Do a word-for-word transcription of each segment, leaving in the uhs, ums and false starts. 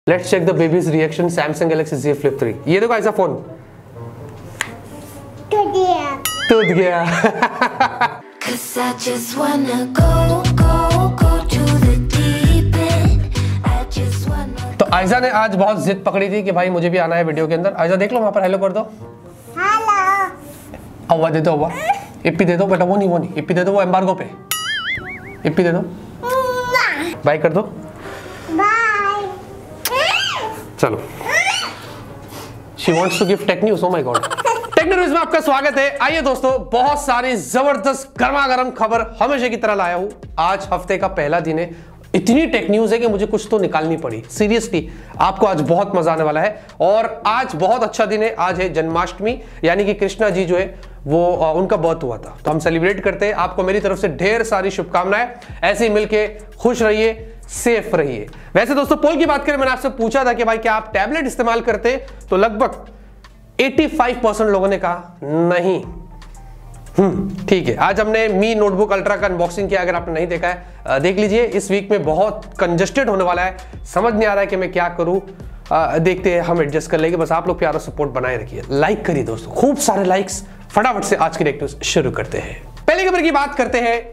Let's check the baby's reaction Samsung Galaxy Z Flip three. ये देखो ऐसा phone टूट गया टूट गया Cause I just wanna go, go, go to the deep end. I just wanna तो आयजा ने आज बहुत जिद पकड़ी थी कि भाई मुझे भी आना है वीडियो के अंदर। आयजा देख लो वहां पर हेलो कर दो। हेलो हवा दे दो, हवा इप्पी दे दो बेटा। वो नहीं वो नहीं इप्पी दे दो, वो एम्बार्गो पे। इप्पी दे दो, बाय कर दो। बाय चलो she wants to give tech news. Oh my God, tech news में आपका स्वागत है। आइए दोस्तों, बहुत सारी जबरदस्त गर्मा गर्म खबर हमेशा की तरह लाया हूं। आज हफ्ते का पहला दिन है, इतनी टेक न्यूज़ है कि मुझे कुछ तो निकालनी पड़ी। सीरियसली आपको आज बहुत मजा आने वाला है। और आज बहुत अच्छा दिन है, आज है जन्माष्टमी, यानी कि कृष्णा जी जो है वो आ, उनका बर्थ हुआ था, तो हम सेलिब्रेट करते हैं। आपको मेरी तरफ से ढेर सारी शुभकामनाएं। ऐसे ही मिलके खुश रहिए, सेफ रहिए। वैसे दोस्तों, पोल की बात करें, मैंने आपसे पूछा था कि भाई क्या आप टैबलेट इस्तेमाल करते, तो लगभग पचासी परसेंट लोगों ने कहा नहीं। हम्म ठीक है, आज हमने मी नोटबुक अल्ट्रा का अनबॉक्सिंग किया। अगर आपने नहीं देखा है देख लीजिए। इस वीक में बहुत कंजस्टेड होने वाला है, समझ नहीं आ रहा है कि मैं क्या करूं। आ, देखते हैं, हम एडजस्ट कर लेंगे। बस आप लोग प्यारा सपोर्ट बनाए रखिए, लाइक करिए दोस्तों, खूब सारे लाइक्स। फटाफट से आज की टेक न्यूज़ शुरू करते हैं। पहली खबर की बात करते हैं।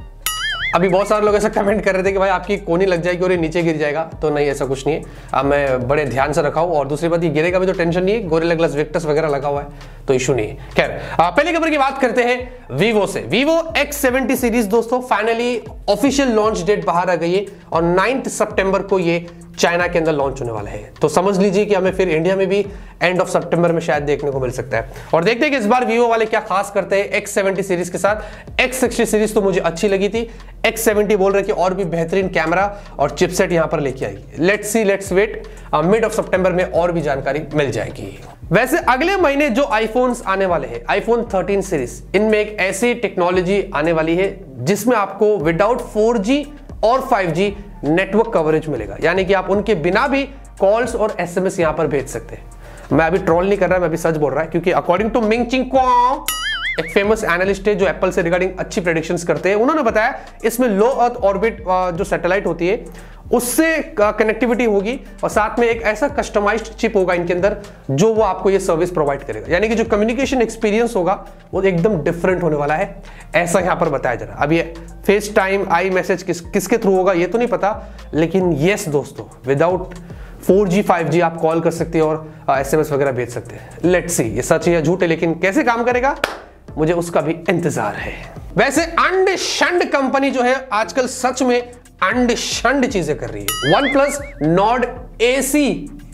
अभी बहुत सारे लोग ऐसा कमेंट कर रहे थे कि भाई आपकी कोनी लग जाएगी और ये नीचे गिर जाएगा, तो नहीं, ऐसा कुछ नहीं है। अब मैं बड़े ध्यान से रखा हूं। और दूसरी बात, ये गिरेगा भी तो टेंशन नहीं है, गोरिल्ला ग्लास विक्टस वगैरह लगा हुआ है, तो इशू नहीं है। खैर, पहली खबर की बात करते हैं वीवो से। वीवो एक्स सेवेंटी सीरीज दोस्तों फाइनली ऑफिशियल लॉन्च डेट बाहर आ गई है और नाइन्थ सितंबर को ये चाइना के अंदर लॉन्च होने वाला है। तो समझ लीजिए कि हमें फिर इंडिया में भी एंड ऑफ सितंबर में शायद देखने को मिल सकता है। और देखते हैं कि इस बार वीवो वाले क्या खास करते हैं एक्स सेवेंटी सीरीज के साथ। एक्स सिक्सटी सीरीज तो मुझे अच्छी लगी थी, एक्स सेवेंटी बोल रहे कि और भी बेहतरीन कैमरा और चिपसेट यहां पर लेके आएगी। Let's see, let's wait, mid of सितंबर में और भी जानकारी मिल जाएगी। वैसे अगले महीने जो आईफोन्स आने वाले हैं, आईफोन थर्टीन सीरीज, इनमें एक ऐसी टेक्नोलॉजी आने वाली है जिसमें आपको विदाउट फोर जी और फाइव जी नेटवर्क कवरेज मिलेगा। यानी कि आप उनके बिना भी कॉल्स और एसएमएस यहां पर भेज सकते हैं। मैं अभी ट्रोल नहीं कर रहा, मैं अभी सच बोल रहा है, क्योंकि अकॉर्डिंग टू मिंग चिंग क्वाओ, एक फेमस एनालिस्ट है जो एप्पल से रिगार्डिंग अच्छी प्रेडिक्शंस करते हैं, उन्होंने बताया इसमें लो अर्थ ऑर्बिट जो सैटेलाइट होती है उससे कनेक्टिविटी होगी और साथ में एक ऐसा कस्टमाइज्ड चिप होगा इनके अंदर जो वो आपको ये सर्विस प्रोवाइड करेगा। यानी कि जो कम्युनिकेशन एक्सपीरियंस होगा वो एकदम डिफरेंट होने वाला है, ऐसा यहां पर बताया जा रहा है। अब ये फेस टाइम, आई मैसेज किस किसके थ्रू होगा ये तो नहीं पता, लेकिन यस दोस्तों, without four G five G आप कॉल कर सकते हैं और एसएमएस वगैरह भेज सकते हैं। लेट्स सी ये सच है या झूठ है, लेकिन कैसे काम करेगा मुझे उसका भी इंतजार है। वैसे अंड शंड कंपनी जो है आजकल सच में अंड शंड चीजें कर रही है। OnePlus Nord CE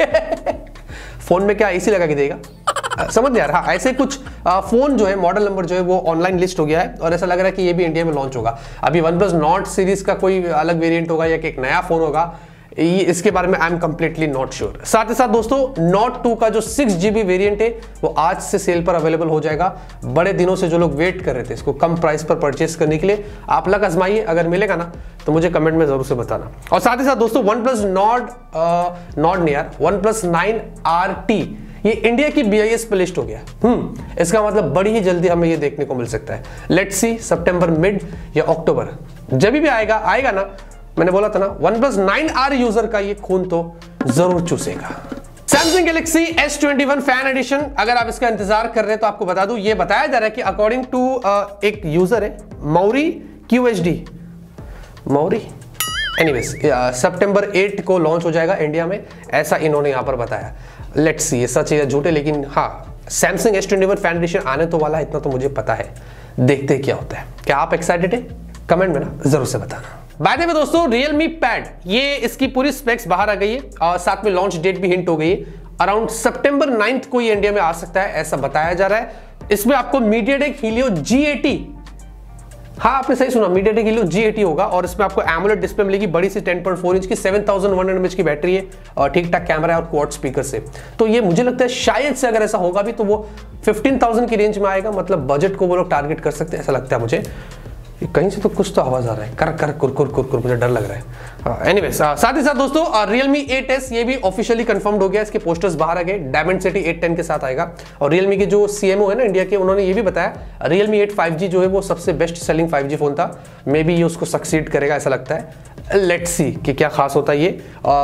phone में क्या एसी लगा के देगा, समझ नहीं आ रहा। ऐसे कुछ फोन जो है, मॉडल नंबर जो है वो ऑनलाइन लिस्ट हो गया है और ऐसा लग रहा है कि ये भी इंडिया में लॉन्च होगा। अभी वन प्लस नॉर्ड सीरीज का कोई अलग वेरिएंट होगा या कि एक नया फोन होगा, ये इसके बारे में I am completely not sure. साथ ही साथ दोस्तों, नोट टू का जो सिक्स जीबी वेरिएंट है वो आज से सेल पर अवेलेबल हो जाएगा। बड़े दिनों से जो लोग वेट कर रहे थे इसको कम प्राइस पर परचेस करने के लिए, आप लग आजमाइए। अगर मिलेगा ना तो मुझे कमेंट में जरूर से बताना। और साथ ही साथ दोस्तों, वन प्लस नॉर्ड नॉर्ड नहीं यार, OnePlus nine R T ये इंडिया की बी आई एस पे लिस्ट हो गया। हम्म इसका मतलब बड़ी ही जल्दी हमें ये देखने को मिल सकता है। लेट्स सी, सितंबर मिड या अक्टूबर जब भी आएगा आएगा ना, मैंने बोला था ना, OnePlus nine R user का ये खून तो जरूर चूसेगा। Samsung Galaxy S twenty one fan edition, अगर आप इसका इंतजार कर रहे हैं तो आपको बता दूं, ये बताया जा रहा है कि अकॉर्डिंग टू एक यूजर है मौरी क्यू एच डी मौरी, एनीवेज सितंबर एट को लॉन्च हो जाएगा इंडिया में, ऐसा इन्होंने यहां पर बताया। लेट्स सी ये सच है या झूठ है, लेकिन हाँ, Samsung S twenty one fan edition आने तो वाला है, इतना तो मुझे पता है। देखते हैं क्या होता है। क्या आप एक्साइटेड है? कमेंट में ना जरूर से बताना। बाय द वे दोस्तों, Realme Pad, ये इसकी पूरी स्पेक्स बाहर आ गई है और साथ में लॉन्च डेट भी हिंट हो गई है। अराउंड सितंबर नाइन्थ को ये इंडिया में आ सकता है, ऐसा बताया जा रहा है। इसमें आपको MediaTek Helio जी एटी, हाँ आपने सही सुना, MediaTek Helio जी एटी होगा और इसमें आपको AMOLED डिस्प्ले मिलेगी बड़ी सी टेन पॉइंट फोर इंच की, seven thousand one hundred mAh की बैटरी है और ठीक ठाक कैमरा है और क्वाड स्पीकर से। तो ये मुझे लगता है शायद से अगर ऐसा होगा भी तो वो फिफ्टीन थाउजेंड की रेंज में आएगा, मतलब बजट को वो लोग टारगेट कर सकते हैं, ऐसा लगता है मुझे। कहीं से तो कुछ तो आवाज आ रहा है, कर कर कुर कुर कुर कुर, मुझे डर लग रहा है। एनीवेज, साथ ही साथ दोस्तों, Realme एट एस ये भी ऑफिशियली कंफर्म्ड हो गया, इसके पोस्टर्स बाहर आ गए, डायमंड सिटी एट टेन के साथ आएगा। और Realme के जो सीएमओ है ना इंडिया के, उन्होंने ये भी बताया Realme एट फाइव जी जो है वो सबसे best selling five G phone था, मे बी ये उसको सक्सीड करेगा ऐसा लगता है। लेट्स सी कि क्या खास होता है ये।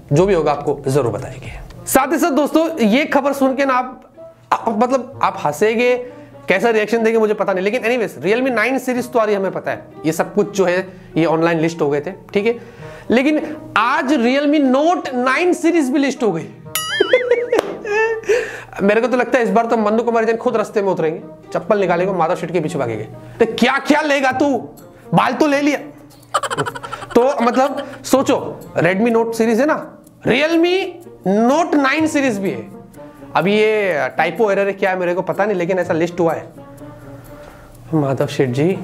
जो भी होगा आपको जरूर बताएंगे। साथ ही साथ दोस्तों ये खबर सुन के ना आप, आप मतलब आप हंसेंगे, कैसा रिएक्शन देंगे मुझे पता नहीं, लेकिन एनीवेज Realme नाइन सीरीज तो आ रही है, हमें पता है ये सब कुछ जो है ये ऑनलाइन लिस्ट हो गए थे, ठीक है, लेकिन आज Realme Note नाइन सीरीज भी लिस्ट हो गई। मेरे को तो लगता है इस बार तो मन्नू कुमार जैन खुद रास्ते में उतरेंगे, चप्पल निकालेंगे, माधव शेट के पीछे भागेंगे। तो क्या क्या लेगा तू, बाल तो ले लिया। तो मतलब सोचो Redmi Note सीरीज है ना, Realme Note नाइन सीरीज भी है। अभी ये टाइपो एरर है क्या है मेरे को पता नहीं, लेकिन ऐसा लिस्ट हुआ है। माधव शेठ जी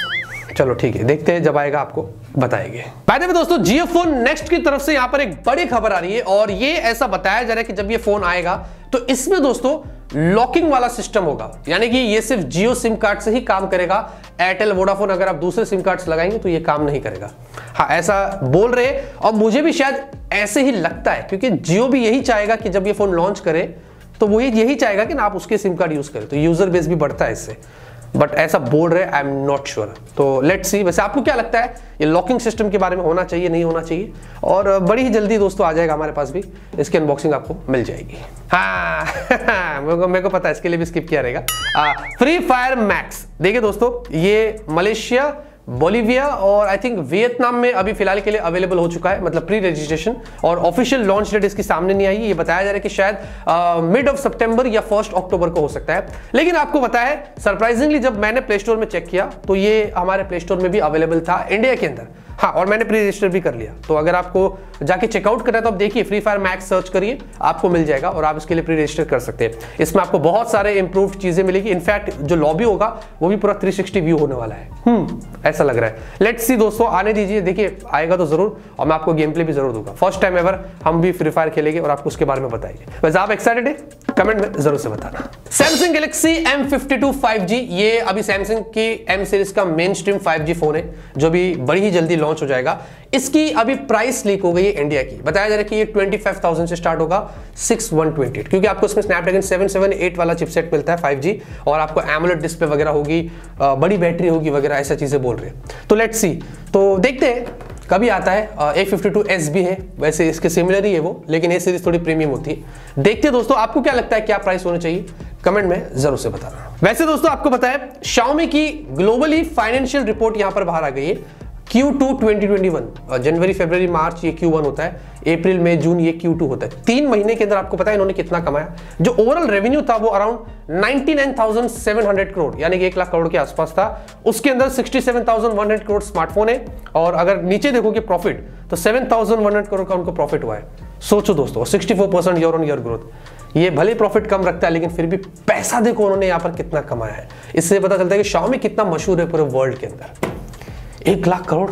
चलो ठीक है, देखते हैं, जब आएगा आपको बताएंगे। बाय द वे दोस्तों, जियो फोन नेक्स्ट की तरफ से यहाँ पर एक बड़ी खबर आ रही है और ये ऐसा बताया जा रहा है कि जब ये फोन आएगा तो इसमें दोस्तों लॉकिंग वाला सिस्टम होगा, यानी कि ये सिर्फ जियो सिम कार्ड से ही काम करेगा। एयरटेल वोडाफोन अगर आप दूसरे सिम कार्ड्स लगाएंगे तो ये काम नहीं करेगा। हाँ ऐसा बोल रहे हैं और मुझे भी शायद ऐसे ही लगता है, क्योंकि जियो भी यही चाहेगा कि जब ये फोन लॉन्च करे तो वो यही चाहेगा कि ना आप उसके सिम कार्ड यूज करें, तो यूजर बेस भी बढ़ता है इससे, बट ऐसा बोल रहे आई एम नॉट श्योर। तो लेट्स सी, वैसे आपको क्या लगता है ये लॉकिंग सिस्टम के बारे में होना चाहिए नहीं होना चाहिए? और बड़ी ही जल्दी दोस्तों आ जाएगा हमारे पास भी, इसकी अनबॉक्सिंग आपको मिल जाएगी। हाँ मेरे को मेरे को पता है, इसके लिए भी स्किप किया रहेगा। फ्री फायर मैक्स देखिए दोस्तों, ये मलेशिया, बोलिविया और आई थिंक वियतनाम में अभी फिलहाल के लिए अवेलेबल हो चुका है, मतलब प्री रजिस्ट्रेशन, और ऑफिशियल लॉन्च डेट इसकी सामने नहीं आई है। ये बताया जा रहा है कि शायद मिड ऑफ सितंबर या फर्स्ट अक्टूबर को हो सकता है। लेकिन आपको पता है सरप्राइजिंगली जब मैंने प्ले स्टोर में चेक किया तो ये हमारे प्ले स्टोर में भी अवेलेबल था इंडिया के अंदर। हाँ, और मैंने प्री रजिस्टर भी कर लिया, तो अगर आपको जाके चेकआउट करना है तो आप देखिए फ्री फायर मैक्स सर्च करिए, आपको मिल जाएगा और आप इसके लिए प्री रजिस्टर कर सकते हैं। इसमें आपको बहुत सारे इंप्रूव्ड चीजें मिलेगी, इनफैक्ट जो लॉबी होगा वो भी पूरा थ्री सिक्सटी व्यू होने वाला है। हम्म ऐसा लग रहा है। लेट्स सी दोस्तों, आने दीजिए, देखिए आएगा तो जरूर, और मैं आपको गेम प्ले भी जरूर दूंगा। फर्स्ट टाइम एवर हम भी फ्री फायर खेलेंगे और आपको उसके बारे में बताएंगे। वैसे आप एक्साइटेड है? कमेंट में जरूर से बताना। Samsung Galaxy M fifty two five G, ये अभी सैमसंग की एम सीरीज का mainstream five G phone है जो भी बड़ी ही जल्दी लॉन्च हो जाएगा। इसकी अभी प्राइस लीक हो गई है इंडिया की, बताया जा रहा है कि ये ट्वेंटी फाइव थाउजेंड से स्टार्ट होगा सिक्स वन ट्वेंटी एट, क्योंकि आपको इसमें स्नैपड्रैगन सेवन सेवन एट वाला चिपसेट मिलता है फाइव जी, और आपको एमोलेड डिस्प्ले वगैरह होगी, बड़ी बैटरी होगी वगैरह, ऐसा चीजें बोल रहे हैं। तो लेट्स सी, तो देखते हैं कभी आता है। ए फिफ्टी टू एस भी है, वैसे इसके सिमिलर ही है वो, लेकिन ये सीरीज थोड़ी प्रीमियम होती है। देखते हैं दोस्तों, आपको क्या लगता है क्या प्राइस होना चाहिए? कमेंट में जरूर से बताना। वैसे दोस्तों आपको पता है Xiaomi की ग्लोबली फाइनेंशियल रिपोर्ट यहां पर बाहर आ गई है। Q two twenty twenty one, जनवरी फरवरी मार्च ये क्यू वन होता है, अप्रैल मई जून ये क्यू टू होता है। तीन महीने के अंदर आपको पता है इन्होंने कितना कमाया। जो ओवरऑल रेवेन्यू था वो around ninety nine thousand seven hundred crore, यानी कि एक लाख करोड़ के आसपास था। उसके अंदर sixty seven thousand one hundred crore smartphone है, और अगर नीचे देखोगे प्रॉफिट तो seven thousand one hundred crore का उनको प्रॉफिट हुआ है। सोचो दोस्तों, sixty four percent year on year growth. ये भले प्रॉफिट कम रखता है लेकिन फिर भी पैसा देखो उन्होंने यहाँ पर कितना कमाया है। इससे पता चलता है कि Xiaomi कितना मशहूर है पूरे वर्ल्ड के अंदर। एक लाख करोड़।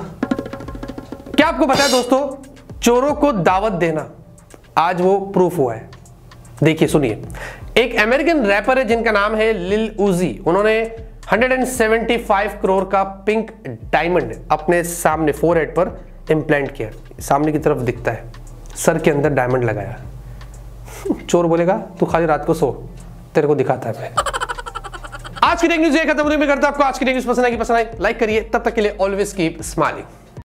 क्या आपको पता है दोस्तों, चोरों को दावत देना आज वो प्रूफ हुआ है। देखिए सुनिए, एक अमेरिकन रैपर है जिनका नाम है लिल उजी, उन्होंने वन सेवेंटी फाइव करोड़ का पिंक डायमंड अपने सामने फोरहेड पर इंप्लांट किया। सामने की तरफ दिखता है, सर के अंदर डायमंड लगाया। चोर बोलेगा तू खाली रात को सो, तेरे को दिखाता है मैं। आज की टेक न्यूज़ ये खत्म होने में करता। आपको आज की टेक न्यूज़ पसंद आई कि पसंद आई लाइक करिए। तब तक के लिए ऑलवेज कीप स्माइलिंग।